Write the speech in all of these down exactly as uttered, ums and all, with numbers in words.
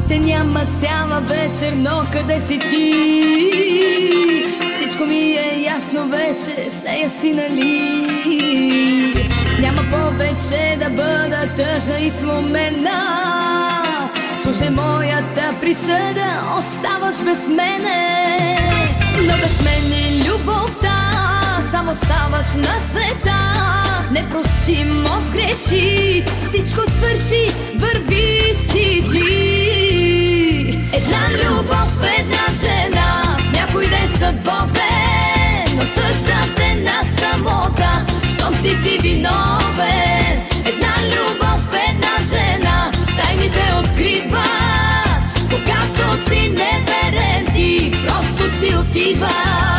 те няма цяла вечер, но къде си ти? Всичко ми е ясно вече, с нея си, нали? Няма повече да бъда тъжна и сломена. Слушай моята присъда, оставаш без мене. Но без мен и любовта, само ставаш на света. Непростимо сгреши, всичко свърши, върви си ти. Една любов, една жена, някой ден съдбовен, но същата една самота, щом си ти виновен. Една любов, една жена, тайните открива, когато си неверен ти просто си отива.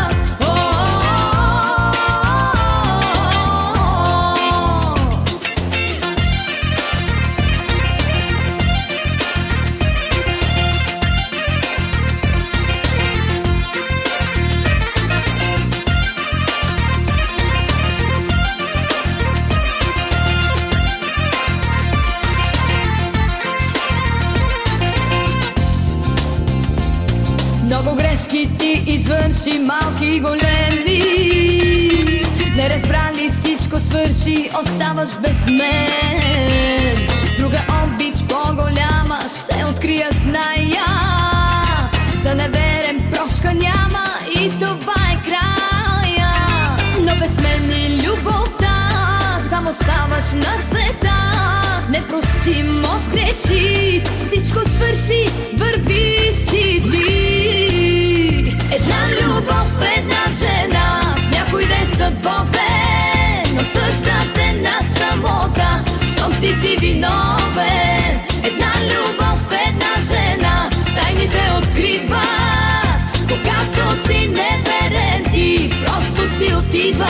Много грешки ти извърши, малки и големи. Не разбрали, всичко свърши, оставаш без мен. Друга обич по-голяма ще открия, зная. За неверен прошка няма и това е края. Но без мен и любовта, само ставаш на света. Непростимо сгреши, всичко свърши, върви си ти. Една любов, една жена, някой ден съдбовен, но същата една самота, щом си ти виновен. Една любов, една жена, тайните открива, когато си неверен ти просто си отива.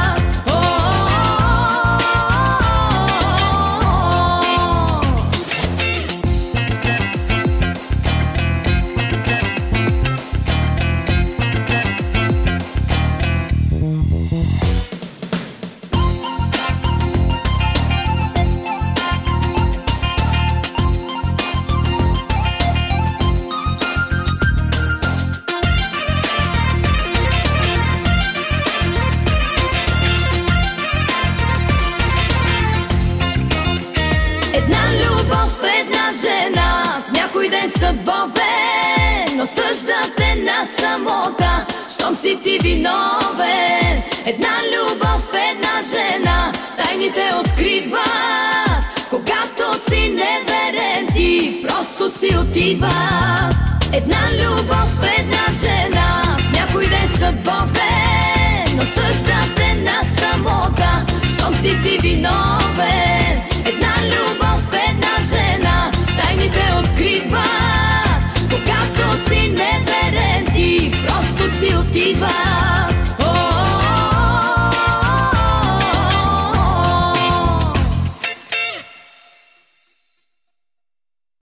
Една любов, една жена, някой ден съдбовен, но същата една самота, щом си ти виновен. Една любов, една жена, тайните открива, когато си неверен ти просто си отива. Една любов, една жена,